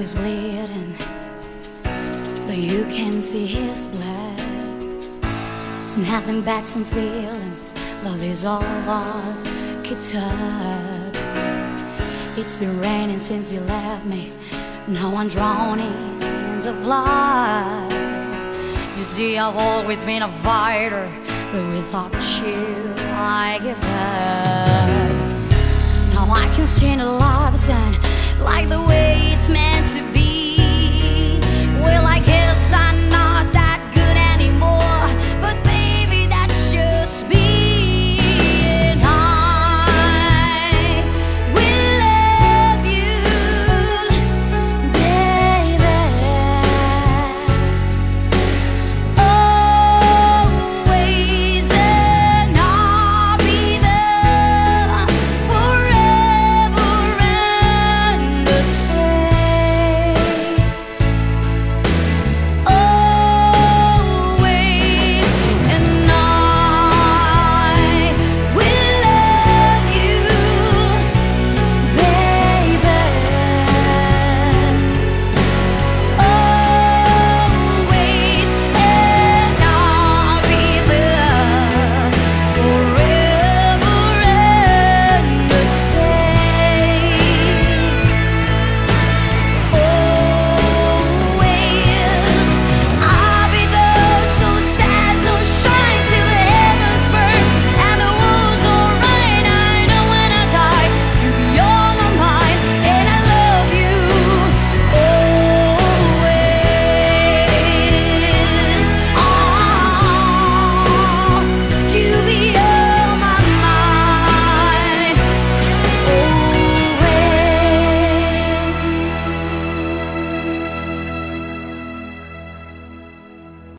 is bleeding, but you can see his blood. It's nothing but some feelings, love is all I could touch. It's been raining since you left me, now I'm drowning in the flood. You see, I've always been a fighter, but without you I give up. Now I can see the love and like the way it's meant to be.